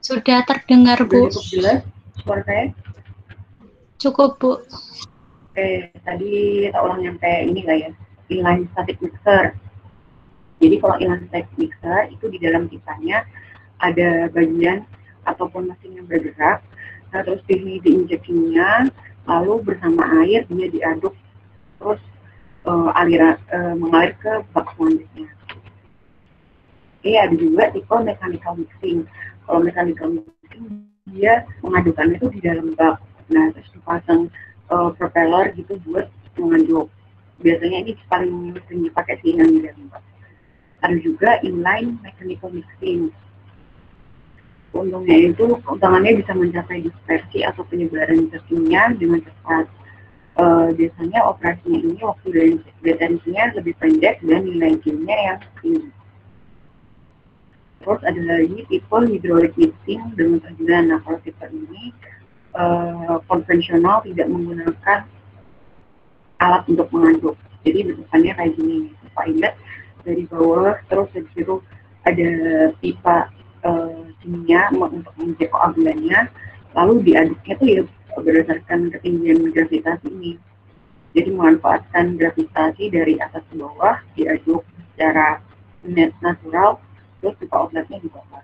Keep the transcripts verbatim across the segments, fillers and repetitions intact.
Sudah terdengar, Bu. Sudah cukup jelas suara saya? Cukup, Bu. Oke, tadi tak ulang nyampe ini nggak ya? Inline static mixer. Jadi kalau inline static mixer itu di dalam pipanya ada bagian ataupun mesin yang bergerak. Nah, terus ini diinjeksinya, lalu bersama air dia diaduk, terus uh, aliran uh, mengalir ke bak selanjutnya. Oke, ada juga tipe mechanical mixing. Kalau mechanical mixing dia mengadukannya itu di dalam bak. Nah, terus dipasang uh, propeller gitu buat mengaduk. Biasanya ini paling sering dipakai sih yang di dalam bak. Ada juga inline mechanical mixing. Untungnya itu keuntungannya bisa mencapai dispersi atau penyebaran zat-kimia dengan cepat. Uh, biasanya operasinya ini waktu detensinya lebih pendek dan nilai kimia yang tinggi. Terus ada lagi tipe hydraulic mixing dengan tujuan. Nah, kalau tipe ini uh, konvensional tidak menggunakan alat untuk mengaduk. Jadi bentukannya kayak gini, pipa inlet dari bawah, terus dari situ ada pipa uh, kimia untuk mengecek koagulannya, lalu diaduknya tuh ya berdasarkan ketinggian gravitasi ini. Jadi memanfaatkan gravitasi dari atas ke bawah, diaduk secara net natural, terus pipa outletnya juga pas.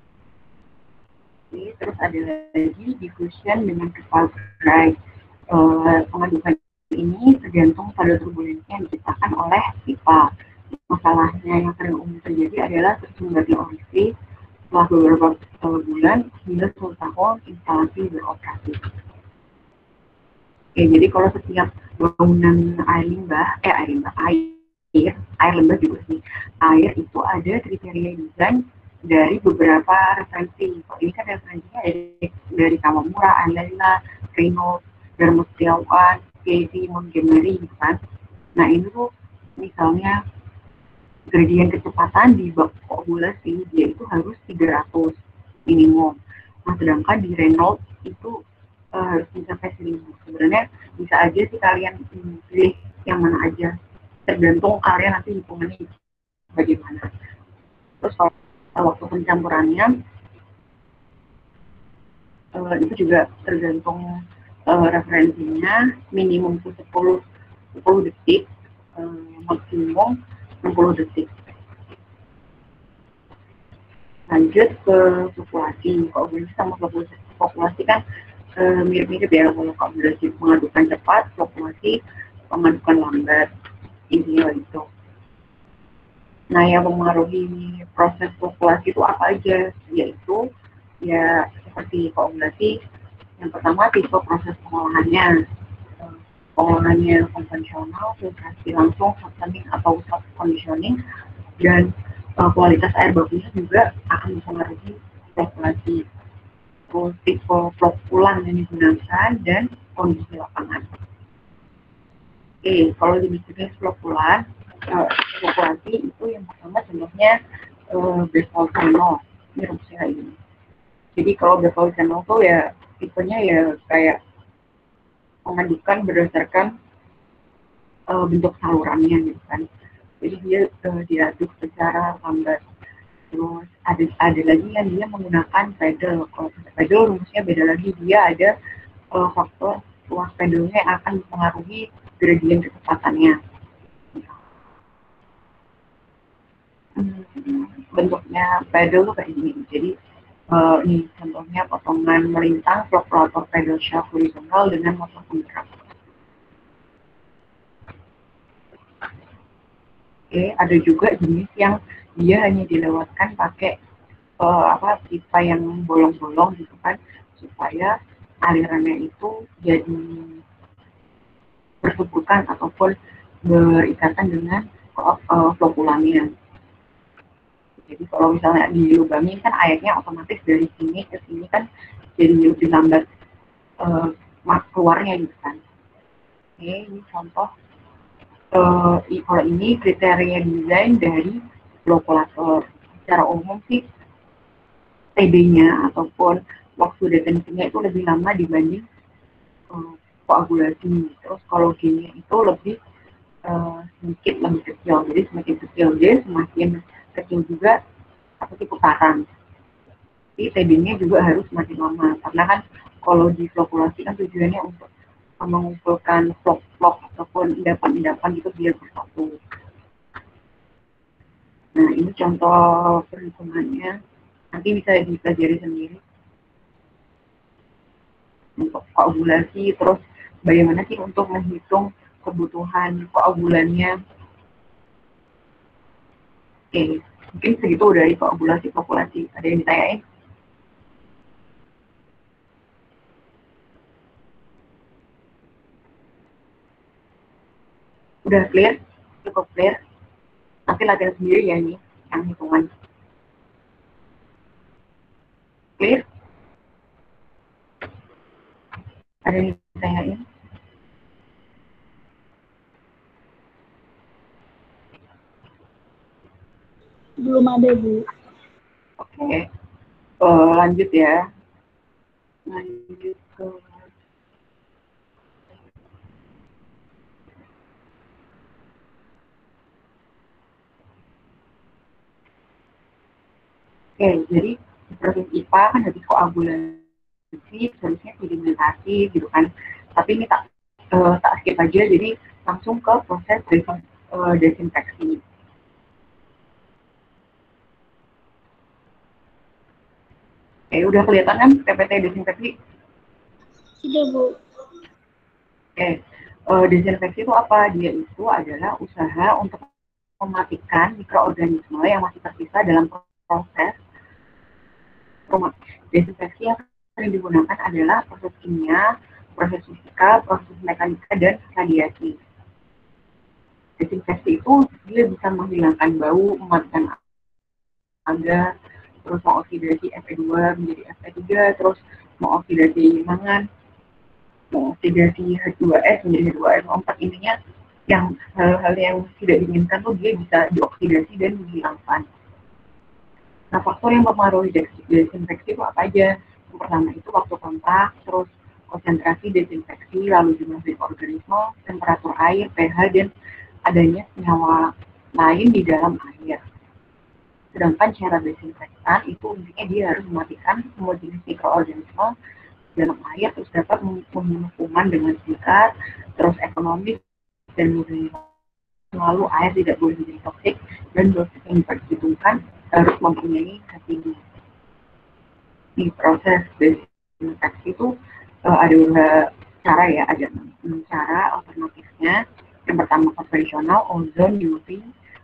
Oke, terus ada lagi diffusion dengan pipa dry. Uh, pengadukan ini tergantung pada turbulensi yang diciptakan oleh pipa. Masalahnya yang sering umum terjadi adalah tersumbatnya listrik setelah beberapa uh, bulan hingga sepuluh tahun instalasi beroperasi. Oke, jadi kalau setiap bangunan air limbah, eh air limbah, air, air limbah juga sih, air itu ada kriteria desain dari beberapa referensi. Kalau ini kan referensinya dari, dari Kawamura, Anlila, Reynolds, Darmo Setiawan, Casey, Montgomery gitu kan. Nah ini tuh misalnya gradien kecepatan di bak koagulasi dia itu harus tiga ratus minimum. Nah sedangkan di Reynolds itu uh, harus mencapai seribu. Sebenarnya bisa aja sih kalian hmm, pilih yang mana aja. Tergantung kalian nanti hitungannya bagaimana. Terus kalau waktu pencampurannya uh, itu juga tergantung uh, referensinya, minimum itu sepuluh detik, uh, maksimum enam puluh detik. Lanjut ke populasi. Kalau bisa sama populasi kan uh, mirip-mirip ya, kalau populasi mengadukan cepat, populasi mengadukan lambat, intinya itu. Nah, yang mempengaruhi proses populasi itu apa aja? Yaitu ya seperti koagulasi, yang pertama tipe proses pengolahannya. Pengolahannya konvensional, filtrasi langsung, softening atau soft conditioning, dan uh, kualitas air bakunya juga akan mempengaruhi populasi. Terus tipe flokulan yang digunakan dan kondisi lapangan. Oke, kalau di bisnis flokulan, uh, populasi itu yang pertama contohnya uh, Bevolcano, ini rumusnya ini. Jadi kalau Bevolcano tuh ya tipenya ya kayak mengadukan berdasarkan uh, bentuk salurannya gitu kan. Jadi dia uh, diaduk secara lambat. Terus ada ada lagi yang dia menggunakan pedal. Kalau pedal rumusnya beda lagi, dia ada uh, faktor luas pedalnya yang akan mempengaruhi gradien kecepatannya. Hmm, bentuknya pedal tuh kayak gini. Jadi uh, ini contohnya potongan melintang flokulator pedal shaft horizontal dengan motor penggerak. Oke, ada juga jenis yang dia hanya dilewatkan pakai uh, apa pipa yang bolong-bolong gitu kan, supaya alirannya itu jadi bertuburkan ataupun berikatan dengan uh, flokulannya. Jadi kalau misalnya dilubangin kan airnya otomatis dari sini ke sini kan jadi lebih lambat uh, keluarnya gitu kan. Oke, ini contoh. Uh, kalau ini kriteria desain dari flokulator. Secara umum sih T D-nya ataupun waktu detensinya itu lebih lama dibanding uh, koagulasi. Terus kalau G-nya itu lebih uh, sedikit lebih kecil. Jadi semakin kecil G, semakin kecil juga apa sih putaran. T D-nya juga harus semakin lama, karena kan kalau di flokulasi kan tujuannya untuk mengumpulkan vlog-vlog ataupun endapan-endapan gitu biar bersatu. Nah, ini contoh perhitungannya, nanti bisa dipelajari sendiri. Untuk koagulasi, terus bagaimana sih untuk menghitung kebutuhan koagulannya. Oke, mungkin segitu dari koagulasi populasi. Ada yang ditanyain? Udah clear? Cukup clear? Nanti latihan sendiri ya ini, yang hitungan. Clear? Ada yang ditanyain? Belum ada, Bu. Oke, uh, lanjut ya. Lanjut ke Oke, jadi di proses I P A kan habis koagulasi, seharusnya sedimentasi gitu kan. Tapi ini tak uh, tak skip aja, jadi langsung ke proses desin, uh, desinfeksi. Oke, udah kelihatan kan P P T desinfeksi? Sudah, Bu. Oke, uh, desinfeksi itu apa? Dia itu adalah usaha untuk mematikan mikroorganisme yang masih tersisa dalam proses rumah. Desinfeksi yang sering digunakan adalah proses kimia, proses fisika, proses mekanika, dan radiasi. Desinfeksi itu dia bisa menghilangkan bau, mematikan alga, terus mengoksidasi F E dua menjadi F E tiga, terus mengoksidasi mangan, mengoksidasi H dua S menjadi H dua S O empat. Intinya yang hal-hal yang tidak diinginkan tuh dia bisa dioksidasi dan dihilangkan. Nah, faktor yang mempengaruhi desinfeksi itu apa aja? Yang pertama itu waktu kontak, terus konsentrasi desinfeksi, lalu jumlah mikroorganisme, temperatur air, pH, dan adanya senyawa lain di dalam air. Sedangkan cara desinfektan itu intinya dia harus mematikan semua jenis mikroorganisme dalam air, terus dapat membunuh kuman dengan singkat, terus ekonomis, dan mudah. Lalu air tidak boleh menjadi toksik, dan dosis yang diperhitungkan harus mempunyai tinggi. Di proses desinfeksi itu uh, ada dua cara ya, ada enam cara alternatifnya. Yang pertama konvensional, ozon, U V,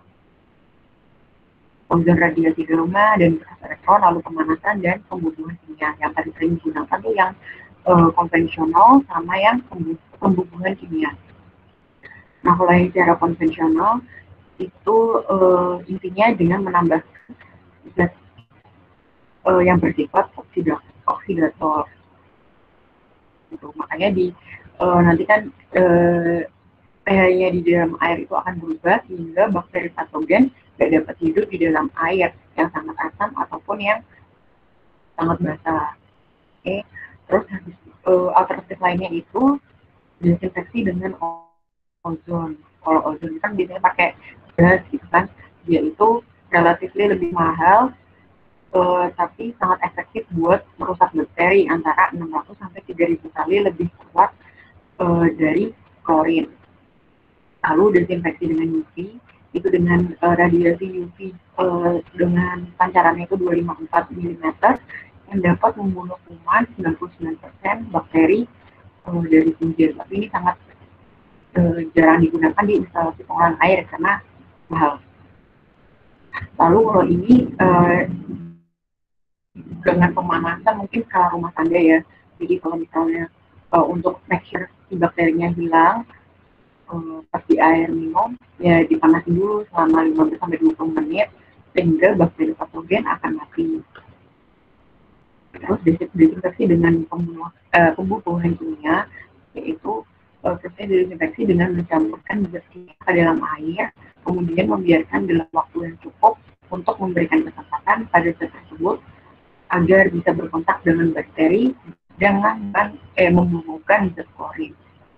ozon radiasi gamma, dan bekas elektron, lalu pemanasan dan pembunuhan kimia. Yang paling sering digunakan tuh yang uh, konvensional sama yang pembunuhan kimia. Nah, kalau yang cara konvensional itu uh, intinya dengan menambahkan zat uh, yang bersifat oksidator. Gitu. Makanya di uh, nanti kan uh, pH-nya di dalam air itu akan berubah sehingga bakteri patogen tidak dapat hidup di dalam air yang sangat asam ataupun yang sangat basah. Oke, okay. Terus uh, alternatif lainnya itu desinfeksi dengan ozon. Kalau ozon kan biasanya pakai gas gitu kan, dia itu relatif lebih mahal, uh, tapi sangat efektif buat merusak bakteri, antara enam ratus sampai tiga ribu kali lebih kuat uh, dari klorin. Lalu desinfeksi dengan U V, itu dengan uh, radiasi U V uh, dengan pancarannya itu dua ratus lima puluh empat milimeter yang dapat membunuh kuman sembilan puluh sembilan persen bakteri uh, dari punjer. Tapi ini sangat Uh, jarang digunakan di instalasi pengolahan air karena mahal. Lalu kalau ini uh, dengan pemanasan mungkin skala rumah tangga ya. Jadi kalau misalnya uh, untuk make sure si bakterinya hilang uh, pas di air minum, ya dipanasin dulu selama lima belas sampai dua puluh menit sehingga bakteri patogen akan mati. Terus desinfeksi dengan pembunuh, uh, pembunuhan kimia, yaitu proses desinfeksi dengan mencampurkan zat kimia ke dalam air, kemudian membiarkan dalam waktu yang cukup untuk memberikan kesempatan pada zat tersebut agar bisa berkontak dengan bakteri dengan eh, membunuhkan zat klorin.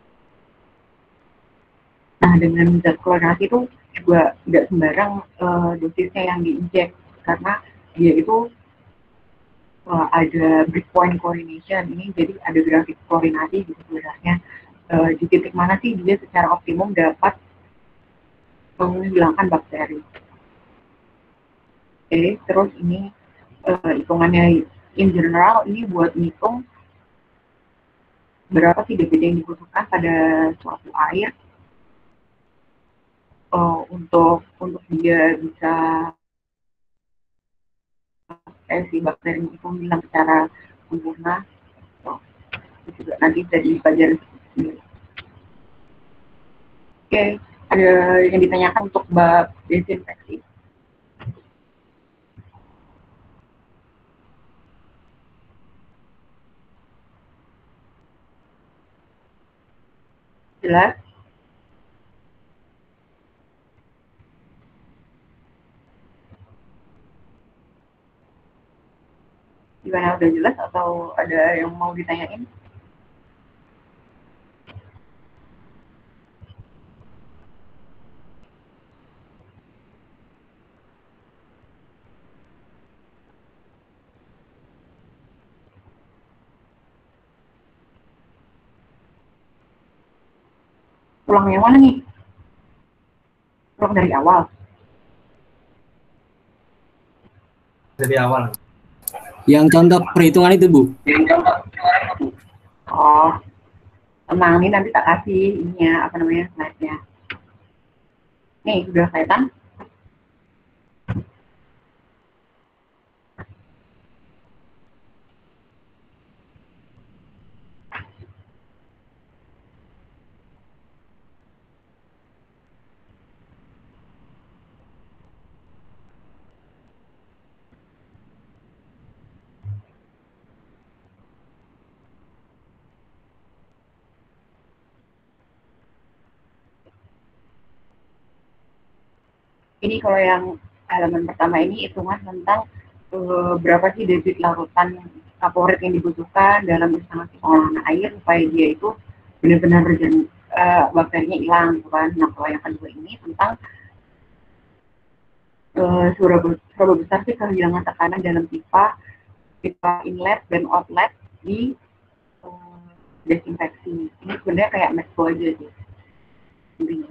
Nah, dengan zat klorinasi itu juga tidak sembarang uh, dosisnya yang diinjek, karena dia itu uh, ada breakpoint coordination ini, jadi ada grafik koordinasi gitu sebenarnya uh, di titik mana sih dia secara optimum dapat menghilangkan bakteri. Oke, okay, terus ini uh, hitungannya in general ini buat ngitung berapa sih D B T yang dibutuhkan pada suatu air uh, untuk untuk dia bisa eh, si bakteri itu hilang secara sempurna. So, itu juga nanti bisa dipelajari sendiri. Oke, okay, ada yang ditanyakan untuk bab desinfeksi. Jelas? Gimana, udah jelas atau ada yang mau ditanyain? Ulang yang mana nih? Ulang dari awal? Dari awal. Yang contoh perhitungan itu, Bu. Oh, tenang, ini nanti tak kasih ininya, apa namanya, slide-nya. Nih, udah kelihatan? Ini kalau yang halaman pertama ini hitungan tentang uh, berapa sih debit larutan kaporit yang dibutuhkan dalam instalasi pengolahan air supaya dia itu benar-benar uh, bakterinya hilang, kan? Nah, kalau yang kedua ini tentang uh, seberapa besar sih kehilangan tekanan dalam pipa, pipa inlet dan outlet di uh, desinfeksi. Ini sebenarnya kayak mesco aja sih intinya.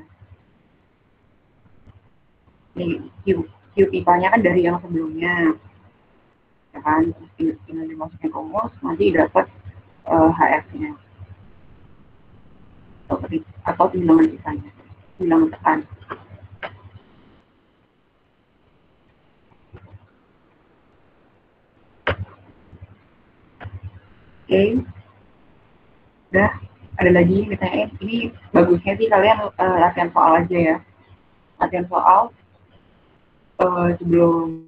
Nih, Q, Q pipanya kan dari yang sebelumnya, ya kan, terus tinggal dimasukin ke rumus, nanti dapat uh, H F-nya atau, atau timbangan sisanya, timbangan tekan. Oke, okay. Udah, ada lagi misalnya ini bagusnya sih kalian uh, latihan soal aja ya, latihan soal uh, sebelum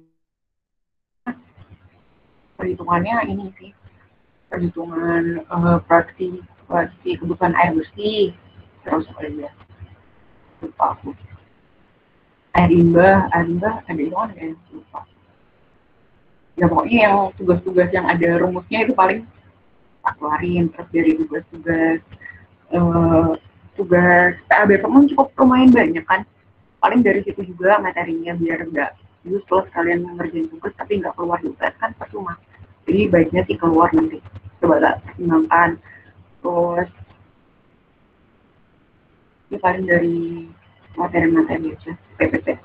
perhitungannya ini sih, perhitungan uh, praksi praksi kebutuhan air bersih, terus apa aja, lupa aku. Air limbah, air limbah ada hitungan ya, lupa. Ya pokoknya yang tugas-tugas yang ada rumusnya itu paling tak keluarin. Terus dari tugas-tugas uh, tugas P A B P M cukup lumayan banyak kan, paling dari situ juga materinya biar enggak useless kalian ngerjain tugas tapi nggak keluar juga kan percuma. Jadi baiknya sih keluar nanti, coba lah pertimbangkan. Terus ini paling dari materi-materi aja P P T.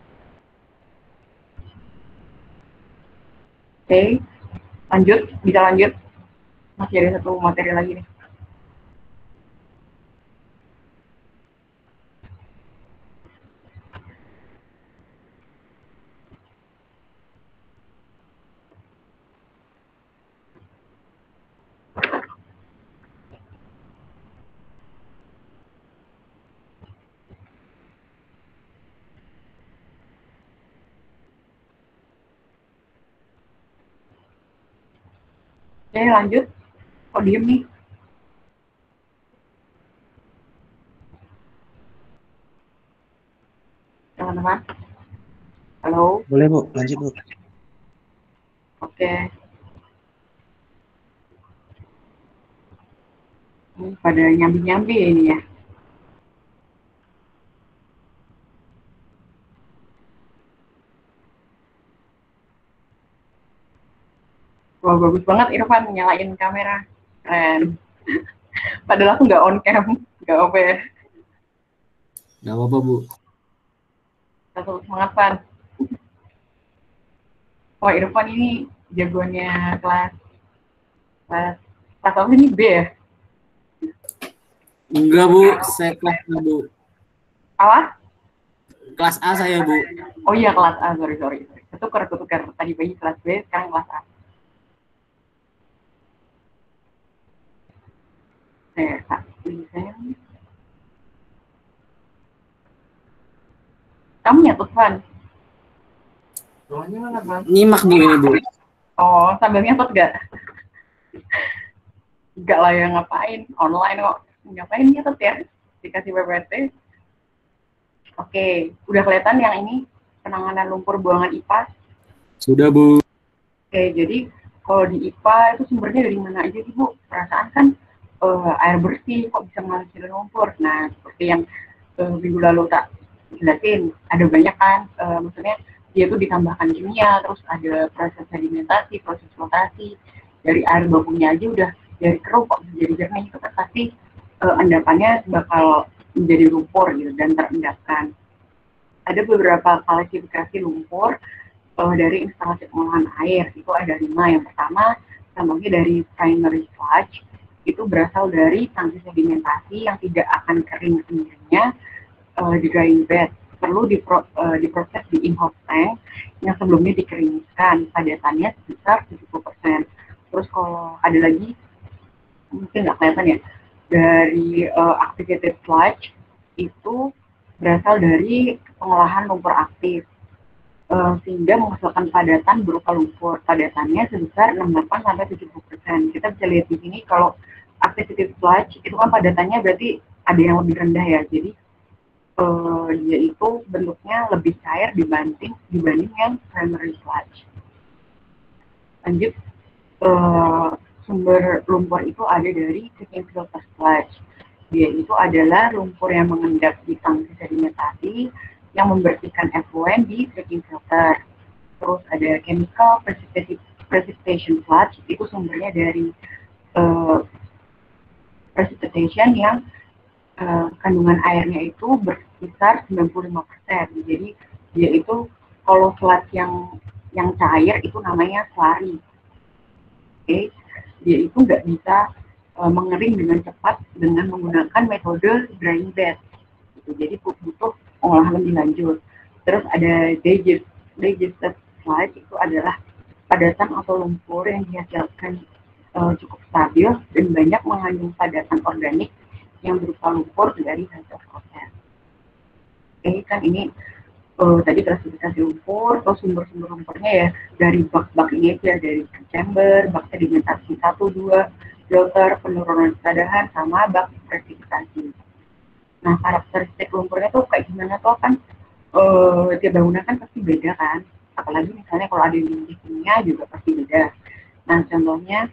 Oke, okay. Lanjut, bisa lanjut. Masih ada satu materi lagi nih. Oke, okay, lanjut. Kok diem nih? Teman-teman. Halo? Boleh, Bu. Lanjut, Bu. Oke. Okay. Ini pada nyambi-nyambi ini ya. Wah, bagus banget Irfan nyalain kamera. Keren. Padahal aku nggak on cam, nggak O B. Nggak apa-apa, Bu. Satu semangat, Pan. Wah, Irfan ini jagoannya kelas kelas kelas apa ini B ya? Enggak, Bu. Saya kelas A, Bu. Apa? Kelas A saya, Bu. Oh iya, kelas A. Sorry, sorry. sorry. Ketukar, ketukar. Tadi pagi kelas B, sekarang kelas A. Saya, Kak. Saya. Kamu nyatut, Pan? Nyimak, Bu, ini, Bu. Oh, sambil nyatut gak? Enggak lah ya, ngapain? Online kok. Ngapain nyatut ya? Dikasih P P T. Oke, udah kelihatan yang ini penanganan lumpur buangan I P A? Sudah, Bu. Oke, jadi kalau di I P A itu sumbernya dari mana aja sih, Bu? Perasaan kan uh, air bersih kok bisa menghasilkan lumpur. Nah, seperti yang uh, minggu lalu tak jelasin, ada banyak kan, uh, maksudnya dia itu ditambahkan kimia, terus ada proses sedimentasi, proses flotasi, dari air bakunya aja udah dari keruh kok bisa jadi jernih, itu kan pasti uh, endapannya bakal menjadi lumpur gitu dan terendapkan. Ada beberapa klasifikasi lumpur uh, dari instalasi pengolahan air, itu ada lima. Yang pertama, contohnya dari primary sludge, itu berasal dari tangki sedimentasi yang tidak akan kering sendirinya uh, di drying bed, perlu dipro, uh, diproses di in-house tank yang sebelumnya dikeringkan, padatannya sebesar tujuh puluh persen. Terus kalau ada lagi, mungkin nggak kelihatan ya, dari uh, activated sludge itu berasal dari pengolahan lumpur aktif, uh, sehingga menghasilkan padatan berupa lumpur. Padatannya sebesar enam puluh delapan sampai tujuh puluh persen. Kita bisa lihat di sini kalau activated sludge itu kan padatannya berarti ada yang lebih rendah ya. Jadi uh, dia itu bentuknya lebih cair dibanding dibanding yang primary sludge. Lanjut, uh, sumber lumpur itu ada dari treating filter sludge. Dia itu adalah lumpur yang mengendap di tangki sedimentasi yang membersihkan effluent di treating filter. Terus ada chemical precipitation sludge, itu sumbernya dari uh, precipitation yang uh, kandungan airnya itu berkisar sembilan puluh lima persen. Jadi dia itu kalau sludge yang yang cair itu namanya slurry. Oke, okay. Dia itu nggak bisa uh, mengering dengan cepat dengan menggunakan metode drying bed. Gitu. Jadi butuh pengolahan lebih lanjut. Terus ada digested sludge, itu adalah padatan atau lumpur yang dihasilkan uh, cukup stabil dan banyak mengandung padatan organik yang berupa lumpur dari hasil proses. Oke, okay, kan ini Uh, tadi klasifikasi lumpur, atau sumber-sumber lumpurnya ya dari bak-bak ini aja, dari chamber, bak sedimentasi satu, dua, filter, penurunan kesadahan, sama bak presipitasasi. Nah, karakteristik lumpurnya tuh kayak gimana tuh kan, uh, tiap bangunan kan pasti beda kan, apalagi misalnya kalau ada di kimia juga pasti beda. Nah, contohnya,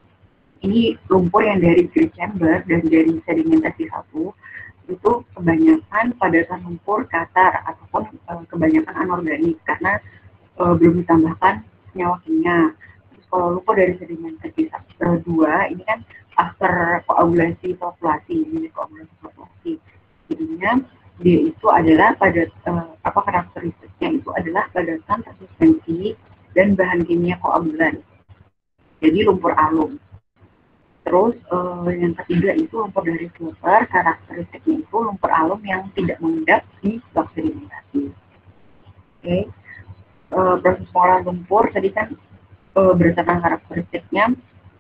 ini lumpur yang dari grid chamber dan dari sedimentasi satu, itu kebanyakan padatan lumpur kasar ataupun e, kebanyakan anorganik karena e, belum ditambahkan senyawa kimia. Terus kalau lumpur dari sedimentasi dua ini kan after koagulasi flokkulasi, ini koagulasi flokkulasi. Jadinya dia itu adalah pada e, apa karakteristiknya itu adalah padatan resistensi dan bahan kimia koagulan. Jadi lumpur alum. Terus uh, yang ketiga itu lumpur dari filter, karakteristiknya itu lumpur alum yang tidak mengendap di bak sedimentasi. Oke, okay. uh, proses pengolahan lumpur tadi kan uh, berdasarkan karakteristiknya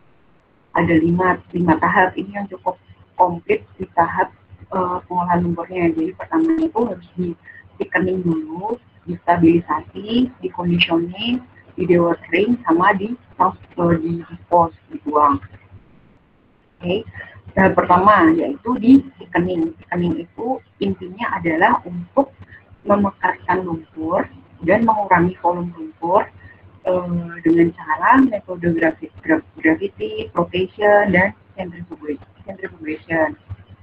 ada lima, lima tahap. Ini yang cukup komplit di tahap uh, pengolahan lumpurnya. Jadi pertama itu harus di thickening dulu, distabilisasi, di conditioning, di dewatering, sama di uh, di dispose, dibuang. Oke, okay. Tahap pertama yaitu di thickening. Thickening itu intinya adalah untuk memekarkan lumpur dan mengurangi volume lumpur eh, dengan cara metode gravity, gravity, flotation, dan centrifugation.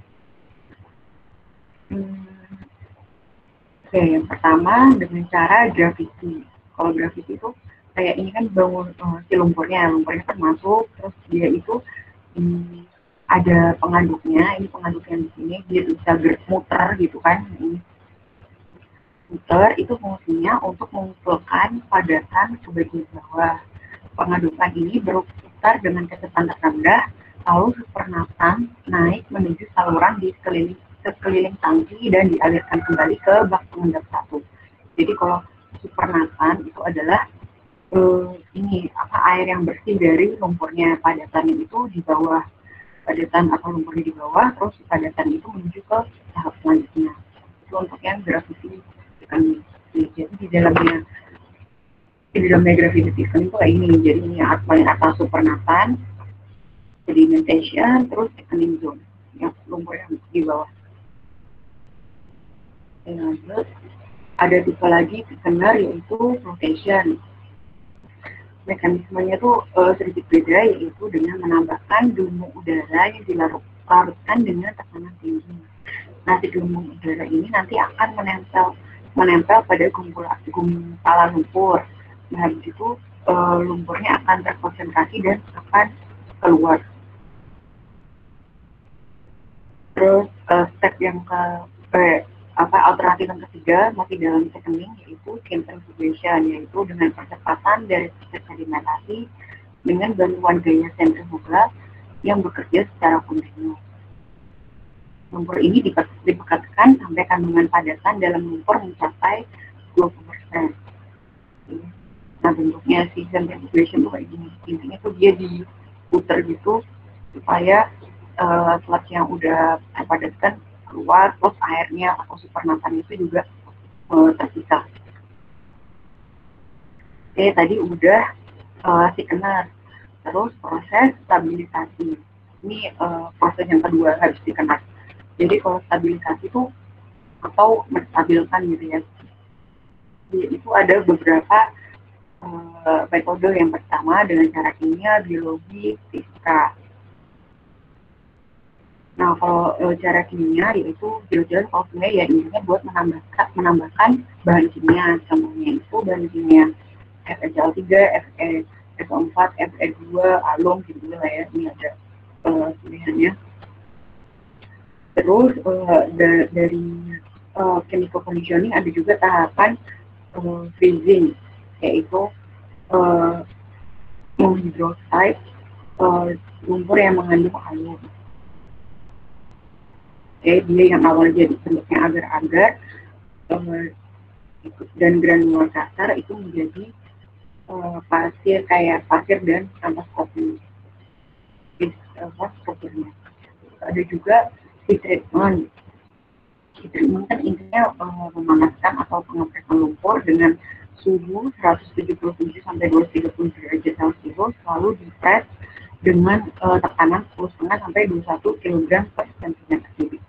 Hmm. Oke, okay, yang pertama dengan cara gravity. Kalau gravity itu kayak ini kan bangun uh, si lumpurnya, lumpurnya kan masuk, terus dia itu hmm, ada pengaduknya, ini pengaduk yang di sini dia bisa bermuter gitu kan, ini muter itu fungsinya untuk mengumpulkan padatan ke bagian bawah. Pengadukan ini berputar dengan kecepatan rendah, lalu supernapan naik menuju saluran di sekeliling, sekeliling tangki dan dialirkan kembali ke bak pengendap satu. Jadi kalau supernapan itu adalah uh, ini apa air yang bersih dari lumpurnya, padatannya itu di bawah, padatan atau lumpurnya di bawah, terus padatan itu menuju ke tahap selanjutnya. Itu untuk yang gravity kan, jadi di dalamnya di dalamnya gravity system itu kayak ini. Jadi ini paling atas supernapan, sedimentation, terus thickening zone yang lumpur yang di bawah. Dan lanjut ada tipe lagi thickener yaitu flotation. Mekanismenya itu uh, sedikit beda, yaitu dengan menambahkan gelembung udara yang dilarutkan dengan tekanan tinggi. Nah, si gelembung udara ini nanti akan menempel menempel pada gumpalan lumpur. Nah, habis itu uh, lumpurnya akan terkonsentrasi dan akan keluar. Terus uh, step yang ke eh, apa alternatif yang ketiga masih dalam thickening, yaitu centrifugation, yaitu dengan percepatan dari proses sedimentasi dengan bantuan gaya sentrifugal yang bekerja secara kontinu. Lumpur ini dipekatkan sampai kandungan padatan dalam lumpur mencapai dua puluh persen. Nah, bentuknya si centrifugation itu kayak gini. Intinya tuh dia diputer gitu supaya uh, sludge yang udah terpadatkan keluar, terus airnya atau supernapan itu juga uh, terpisah. Oke, tadi udah uh, thickener. Terus proses stabilisasi. Ini uh, proses yang kedua harus thickener. Jadi kalau stabilisasi itu atau menstabilkan gitu ya, itu ada beberapa uh, metode. Yang pertama dengan cara kimia, biologi, fisika. Nah, kalau uh, cara kimia yaitu jelas-jelas kalau kimia ya intinya buat menambahkan menambahkan bahan kimia. Contohnya itu bahan kimia F e C L tiga, F e S O empat, F e dua, alum gitu lah ya. Ini ada uh, pilihannya. Terus uh, da dari uh, chemical conditioning ada juga tahapan uh, freezing, yaitu uh, menghidroksida uh, lumpur yang mengandung alum. Oke, dia yang awalnya jadi bentuknya agar-agar uh, dan granular kasar itu menjadi uh, pasir kayak pasir dan ampas kopi. Ampas kopinya. Ada juga heat treatment. Heat treatment kan intinya uh, memanaskan atau pengepresan lumpur dengan suhu seratus tujuh puluh tujuh sampai dua ratus tiga puluh derajat Celcius, lalu dipres dengan uh, tekanan sepuluh koma lima sampai dua puluh satu kilogram per sentimeter kubik.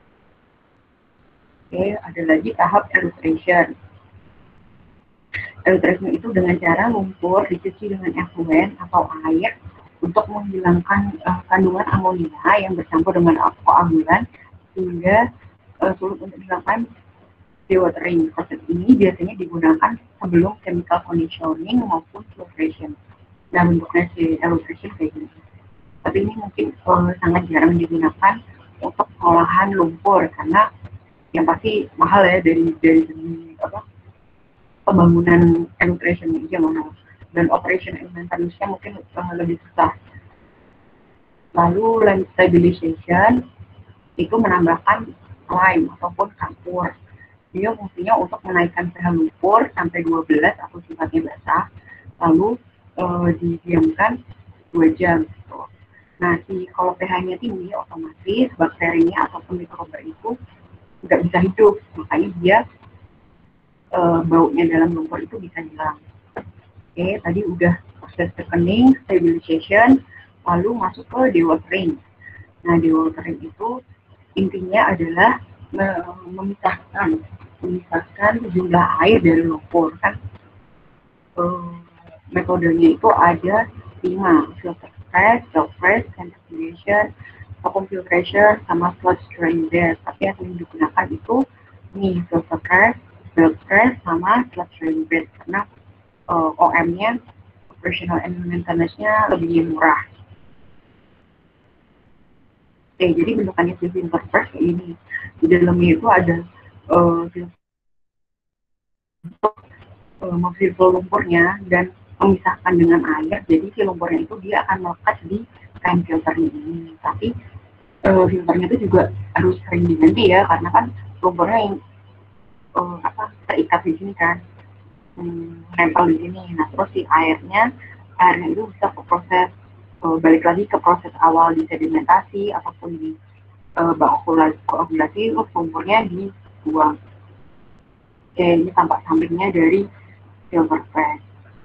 Oke, ada lagi tahap aeration. Aeration itu dengan cara lumpur dicuci dengan efluen atau air untuk menghilangkan uh, kandungan amonia yang bercampur dengan koagulan sehingga uh, sulit untuk dilakukan dewatering. Proses ini biasanya digunakan sebelum chemical conditioning maupun filtration. Nah, bentuknya si aeration kayak gini. Tapi ini mungkin uh, sangat jarang digunakan untuk pengolahan lumpur karena yang pasti mahal ya dari dari, dari apa pembangunan aeration aja mahal. Dan operation and maintenance-nya mungkin uh, lebih susah. Lalu land stabilization itu menambahkan lime ataupun kapur. Dia fungsinya untuk menaikkan pH lumpur sampai dua belas atau sifatnya basah, lalu uh, didiamkan dua jam. Gitu. Nah, si kalau pH-nya tinggi, otomatis bakterinya ataupun mikroba itu nggak bisa hidup, makanya dia uh, baunya dalam lumpur itu bisa hilang. Oke, tadi udah proses thickening, stabilization, lalu masuk ke dewatering. Nah, dewatering itu intinya adalah memisahkan, memisahkan jumlah air dari lumpur kan. Uh, metodenya itu ada lima: filter press, self press, centrifugation, vacuum filtration, sama sludge drain bed. Tapi yang sering digunakan itu nih filter press, self press, sama sludge drain bed. Karena uh, O M-nya, operational and maintenance-nya lebih murah. Oke, jadi bentukannya filter press kayak ini. Di dalamnya itu ada uh, uh, memfilter lumpurnya dan memisahkan dengan air. Jadi si lumpurnya itu dia akan melekat di kain filternya ini. Tapi uh, filternya itu juga harus sering diganti ya, karena kan lumpurnya yang uh, apa terikat di sini kan, hmm, nempel di sini. Nah terus si airnya, airnya itu bisa ke proses uh, balik lagi ke proses awal di sedimentasi ataupun di uh, koagulasi, terus lumpurnya dibuang. Oke, ini tampak sampingnya dari filter press.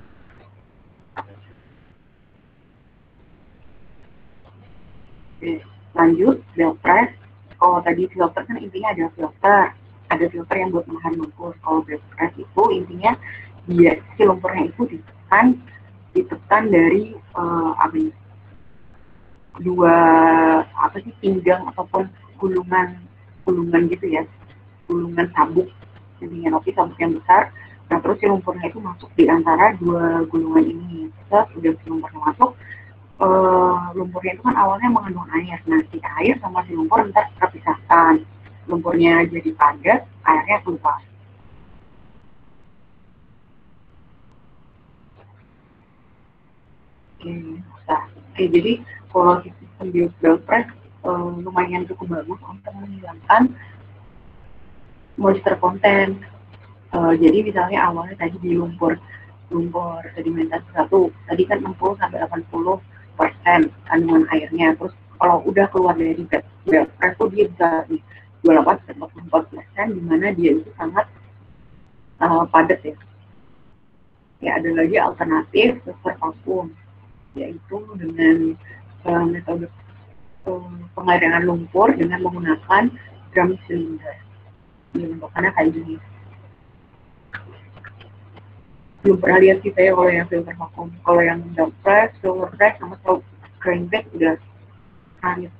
Oke, lanjut belt press. Kalau tadi filter kan intinya ada filter, ada filter yang buat menahan lumpur. Kalau belt press itu intinya dia si lumpurnya itu ditekan, ditekan dari uh, apa ini? Dua apa sih pinggang ataupun gulungan gulungan gitu ya, gulungan sabuk, intinya roti sabuk yang besar. Nah terus si lumpurnya itu masuk di antara dua gulungan ini. Terus udah si lumpurnya masuk, uh, lumpurnya itu kan awalnya mengandung air. Nah si air sama si lumpur ntar terpisahkan, lumpurnya jadi padat, airnya keluar. Oke, nah, oke jadi kalau sistem belt press uh, lumayan cukup bagus untuk menghilangkan moisture content. Uh, jadi misalnya awalnya tadi di lumpur lumpur sedimentasi satu, tadi kan enam puluh sampai delapan puluh persen kandungan airnya. Terus kalau udah keluar dari belt press tuh dia bisa di dua puluh delapan sampai empat puluh empat persen, di mana dia itu sangat uh, padat ya. Ya ada lagi alternatif filter vakum, yaitu dengan uh, metode uh, pengadangan lumpur dengan menggunakan drum cylinder. Ini bentukannya kayak gini. Belum pernah lihat sih saya kalau yang filter vakum. Kalau yang belt press, filter press, sama screen bag udah pernah.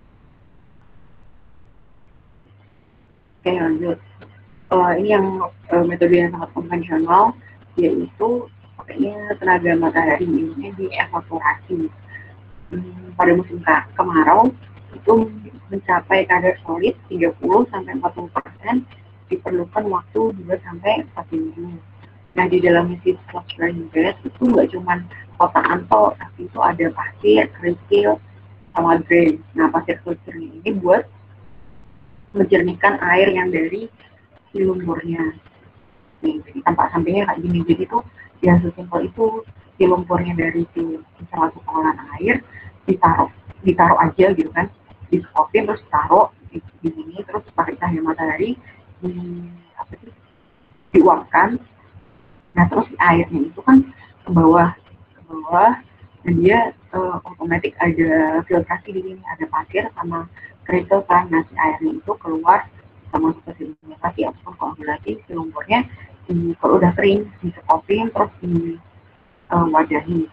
Oke lanjut. Uh, ini yang uh, metode yang sangat konvensional, yaitu pakainya tenaga matahari, ini dievaporasi. Hmm, pada musim kemarau itu mencapai kadar solid tiga puluh sampai empat puluh persen, diperlukan waktu dua sampai empat minggu. Nah di dalam isi sludge bed itu nggak cuma kotaan toh, tapi itu ada pasir, kerikil, sama drain. Nah pasir kerikil ini buat menjernihkan air yang dari si lumpurnya. Nih, jadi tampak sampingnya kayak gini. Jadi tuh yang sesimpel itu si lumpurnya dari si salah satu pengolahan air ditaruh ditaruh aja gitu kan, diskopin terus taruh di, di sini, terus pakai cahaya matahari di apa sih diuapkan. Nah terus airnya itu kan ke bawah ke bawah dan dia uh, otomatis ada filtrasi di sini, ada pasir sama kerikil kan. Nah si airnya itu keluar sama seperti sedimentasi ataupun koagulasi, si lumpurnya di, kalau udah kering disekopin terus di uh, wadahi.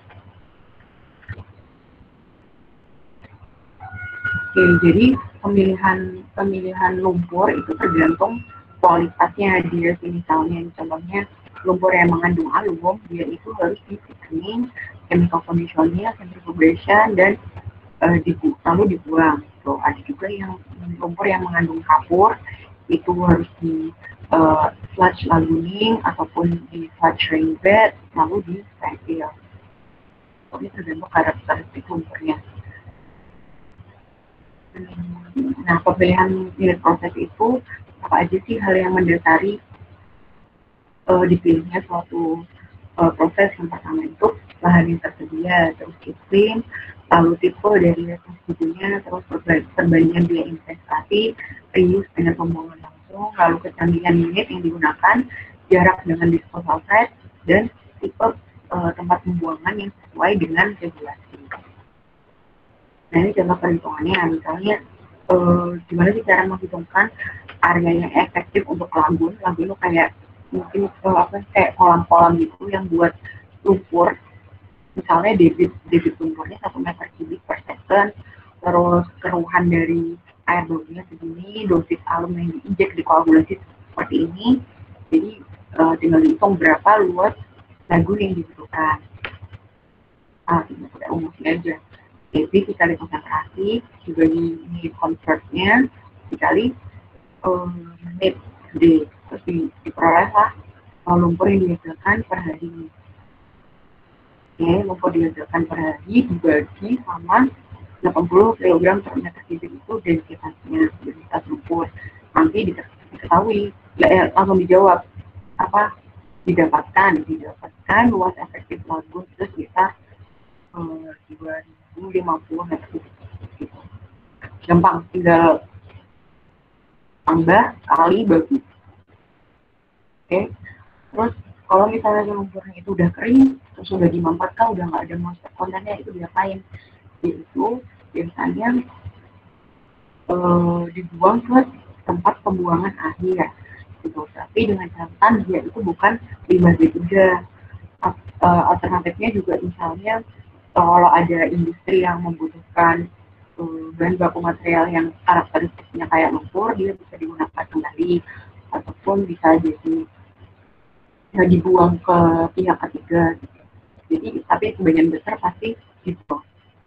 Oke, jadi pemilihan pemilihan lumpur itu tergantung kualitasnya dia sih. Misalnya contohnya lumpur yang mengandung alum, dia itu harus di thickening, chemical conditioning, centrifugation, dan uh, dibu lalu dibuang. So, ada juga yang lumpur yang mengandung kapur, itu harus di uh, sludge laguning ataupun di sludge rain bed, lalu di refill. So, ini tergantung karakteristik lumpurnya. Nah, pemilihan unit proses itu apa aja sih hal yang mendasari uh, dipilihnya suatu uh, proses? Yang pertama itu lahan yang tersedia, terus iklim, lalu tipe dari residunya, terus perbandingan biaya investasi, reuse dengan pembuangan langsung, lalu kecanggihan unit yang digunakan, jarak dengan disposal site, dan tipe uh, tempat pembuangan yang sesuai dengan regulasi. Nah ini contoh perhitungannya, misalnya uh, gimana sih cara menghitungkan area yang efektif untuk lagun. Lagun itu kayak mungkin uh, apa kayak kolam-kolam gitu yang buat lumpur. Misalnya debit debit lumpurnya satu meter kubik per second, terus keruhan dari air bakunya segini, dosis alum yang diinjek di koagulasi seperti ini. Jadi uh, tinggal dihitung berapa luas lagu yang dibutuhkan. Ah, pada umumnya aja. Jadi kita konsentrasi juga di, di convertnya dikali um, menit di terus di, diperoleh lah lumpur yang dihasilkan per hari. Oke, lumpur dihasilkan per hari dibagi sama delapan puluh kilogram per meter kubik itu densitasnya, densitas lumpur. Nanti diketahui, ya, langsung dijawab apa didapatkan, didapatkan luas efektif lagu itu sekitar uh, dua ribu lima puluh meter kubik. Gitu. Gampang, tinggal tambah kali bagi. Oke, terus kalau misalnya lumpurnya itu udah kering, terus udah dimampatkan, udah nggak ada monster kontennya, itu diapain? Itu biasanya uh, dibuang ke tempat pembuangan akhir. Gitu. Tapi dengan catatan dia itu bukan limbah B tiga. Uh, alternatifnya juga misalnya kalau ada industri yang membutuhkan uh, bahan baku material yang karakteristiknya kayak lumpur, dia bisa digunakan kembali ataupun bisa jadi bisa dibuang ke pihak ketiga. Jadi tapi sebagian besar pasti gitu.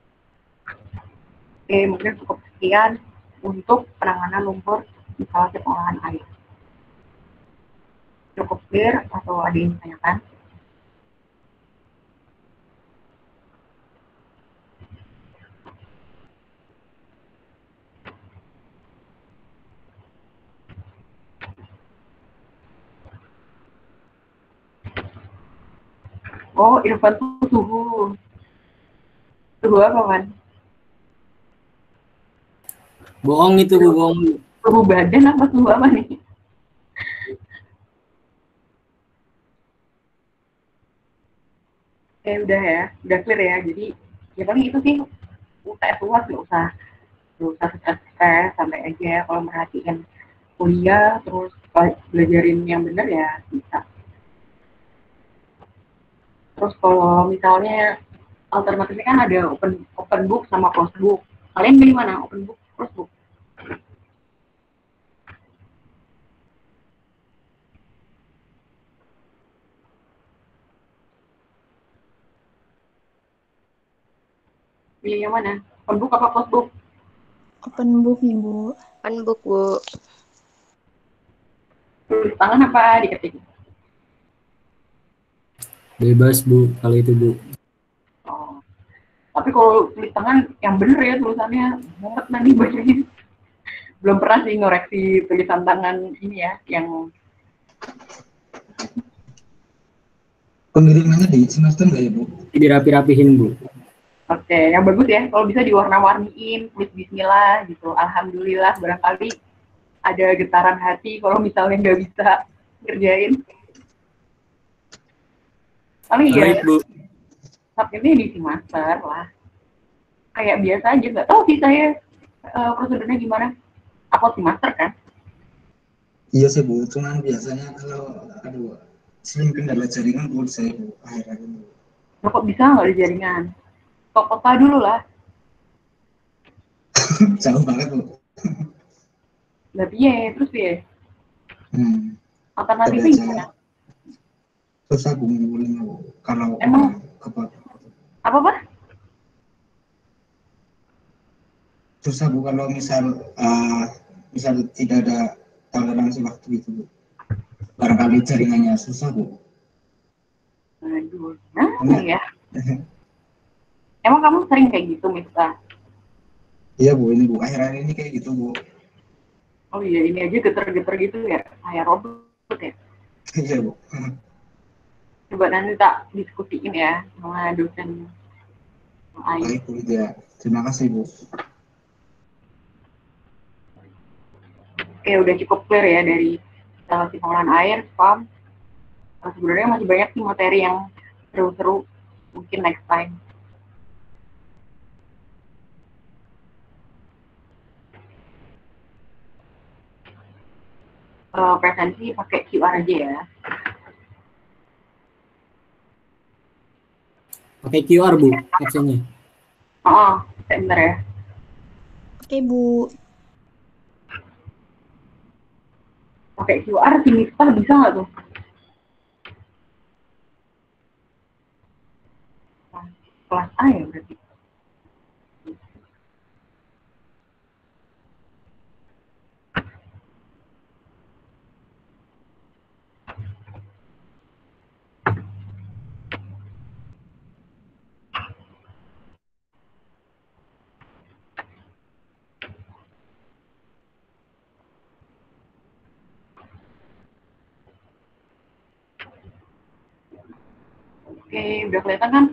Oke, mungkin cukup sekian untuk penanganan lumpur di kawasan pengolahan air. Cukup clear atau ada yang ditanyakan? Oh, Irfan tuh suhu. Suhu apa, Man? Bohong itu, Bu, bohong. Suhu badan apa suhu apa nih? Eh, udah ya, udah clear ya. Jadi, ya paling itu sih U T S luas, nggak usah nggak usah stres sampai aja kalau merhatiin kuliah terus belajarin yang benar ya bisa. Terus kalau misalnya alternatifnya kan ada open open book sama closed book. Kalian pilih mana? Open book, closed book? Pilih yang mana? Open book apa closed book? Open book nih, Bu. Open book, Bu. Tulis tangan apa diketik? Bebas, Bu, kali itu, Bu. Oh. Tapi kalau tulis tangan yang bener ya tulisannya, mumet nanti bacanya. Belum pernah sih ngoreksi tulisan tangan ini ya, yang pengirimannya di semester nggak ya, Bu? Dirapi-rapihin, Bu. oke, yang bagus ya. Kalau bisa diwarna-warniin, tulis bismillah gitu. Alhamdulillah, barangkali ada getaran hati kalau misalnya nggak bisa kerjain. Paling ya, Baik, Bu. saat ini di semester lah. Kayak biasa aja, nggak tahu sih saya uh, prosedurnya gimana. Apa semester kan? Iya sih, Bu. Cuman biasanya kalau aduh sering kendala jaringan, Bu, saya, Bu, akhir-akhir ini. Loh, kok bisa nggak ada jaringan? Kok kota dulu lah. Jauh banget, Bu. Tapi ya, terus ya. Hmm. Alternatifnya Terbaca gimana? susah, Bu, ngulingnya, Bu. Kalau Emang? apa Apa, Pak? susah, Bu, kalau misal uh, misal tidak ada toleransi waktu itu, Bu. Barangkali jaringannya susah, Bu. Aduh, nah ya. Emang kamu sering kayak gitu, Mister? Iya, Bu, ini, Bu. Akhir-akhir ini kayak gitu, Bu. Oh iya, ini aja geter-geter gitu ya, kayak robot ya. Iya, Bu. Coba nanti tak diskusiin ya sama dosen lain. Baik, Bu. Ya. Terima kasih, Bu. Oke, udah cukup clear ya dari instalasi pengolahan air, spam. Nah, sebenarnya masih banyak sih materi yang seru-seru, mungkin next time. Uh, presensi pakai Q R aja ya. Pakai Q R, Bu, absennya. Oh, sebentar ya. Oke, Bu. Pakai Q R, si Miftah bisa nggak tuh? kelas A ya berarti. Oke, udah kelihatan kan?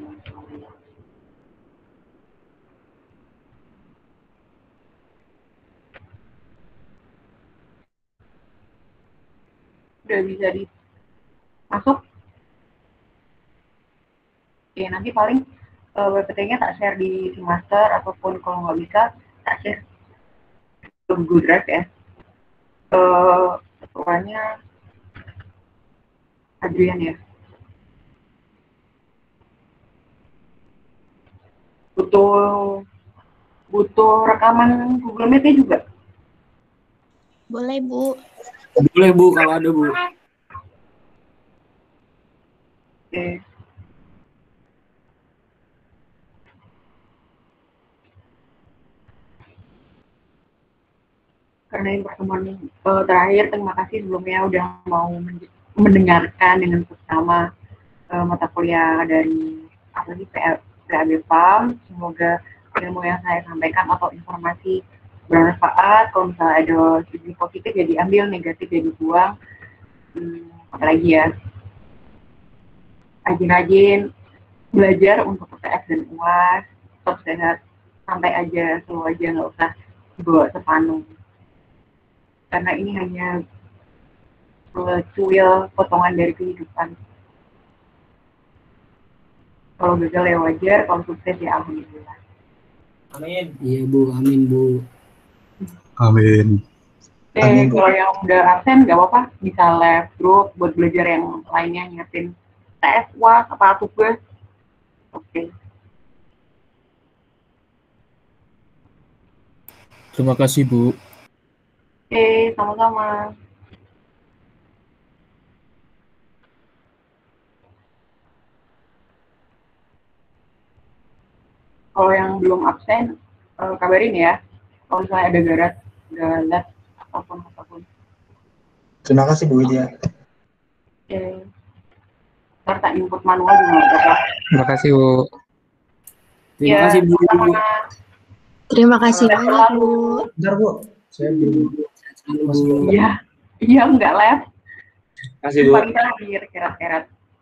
Udah bisa di masuk. Oke, nanti paling uh, B P T-nya tak share di semester ataupun kalau nggak bisa tak share ke Google Drive ya. Uh, ketuanya Adrian ya. Butuh butuh rekaman Google Meet-nya juga. Boleh, Bu. Boleh Bu kalau ada Bu. Oke. Karena ini pertemuan uh, terakhir, terima kasih sebelumnya udah mau mendengarkan dengan bersama uh, mata kuliah dari apa sih P A B P A M. Semoga ilmu yang saya sampaikan atau informasi bermanfaat. Kalau misalnya ada sisi positif ya diambil, negatif ya dibuang. Hmm, apalagi ya, rajin-rajin belajar untuk P T S dan U A S, tetap sehat, santai aja, selalu aja, nggak usah dibawa sepanung. Karena ini hanya uh, cuil potongan dari kehidupan. Kalau gagal ya wajar, kalau sukses ya alhamdulillah. Amin. Iya Bu, amin Bu. Amin. Oke, Amin, Bu. kalau yang udah absen nggak apa-apa, bisa live group buat belajar yang lainnya nyiapin T S, U A S, apa tugas. Oke. Terima kasih, Bu. Oke, sama-sama. Kalau yang belum absen, uh, kabarin ya. Kalau misalnya ada garat, galat, apapun apapun. Terima kasih Bu Widya. Oke. Ntar tak input manual juga nggak apa-apa. Terima kasih, Bu. Terima Ya, kasih Bu. sama-sama. Terima kasih Sehat banyak, selalu. Bu. Bentar Bu, saya belum. Selalu Bu. Iya, iya nggak live. Kasih, Bu. Paling terakhir, kerat-kerat.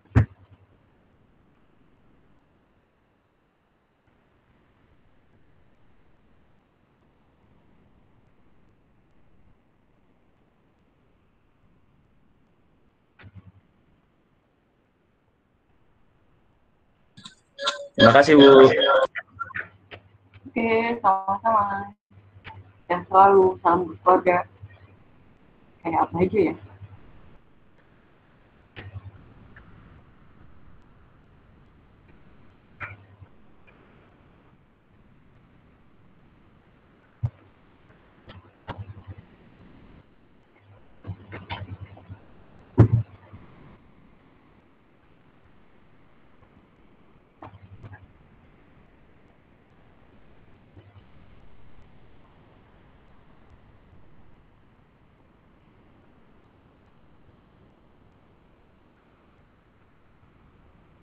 Terima kasih, Bu. Oke, sama-sama. Yang selalu salam berkeluarga. Kayak apa aja ya?